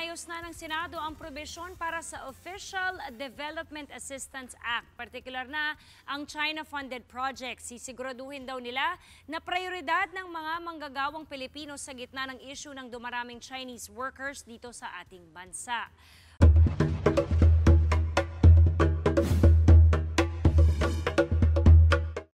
Inayos na ng Senado ang probisyon para sa Official Development Assistance Act. Partikular na ang China-funded projects. Sisiguraduhin daw nila na prioridad ng mga manggagawang Pilipino sa gitna ng issue ng dumaraming Chinese workers dito sa ating bansa.